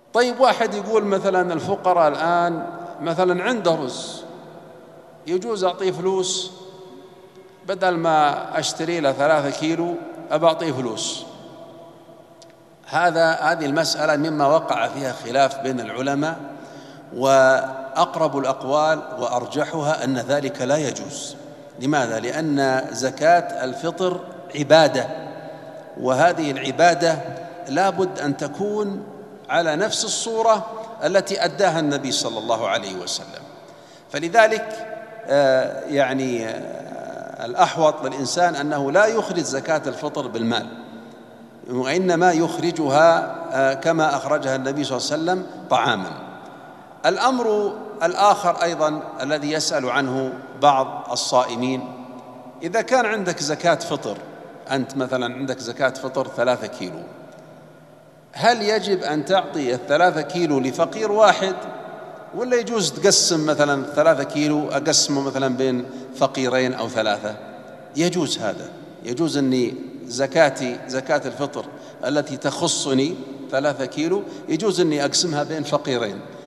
طيب واحد يقول مثلا الفقراء الآن مثلا عنده رز، يجوز أعطيه فلوس بدل ما أشتري له 3 كيلو أعطيه فلوس؟ هذه المسألة مما وقع فيها خلاف بين العلماء، وأقرب الأقوال وأرجحها أن ذلك لا يجوز. لماذا؟ لأن زكاة الفطر عبادة، وهذه العبادة لا بد أن تكون على نفس الصورة التي أداها النبي صلى الله عليه وسلم. فلذلك الأحوط للإنسان أنه لا يخرج زكاة الفطر بالمال، وإنما يخرجها كما أخرجها النبي صلى الله عليه وسلم طعاما. الأمر الآخر أيضا الذي يسأل عنه بعض الصائمين: إذا كان عندك زكاة فطر، أنت مثلا عندك زكاة فطر 3 كيلو، هل يجب أن تعطي 3 كيلو لفقير واحد، ولا يجوز تقسم مثلا 3 كيلو أقسمه مثلا بين فقيرين أو 3؟ يجوز هذا، يجوز أني زكاة الفطر التي تخصني 3 كيلو يجوز أني أقسمها بين فقيرين.